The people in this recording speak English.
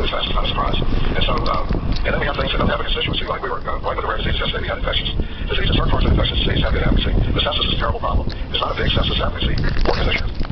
really fast. It's not a surprise. And so, and then we have things that don't have a constituency, like we were going with the rare disease yesterday. We had infectious diseases. Certain parts of infectious disease have good efficacy. The sepsis is a terrible problem. It's not a big sepsis efficacy organization.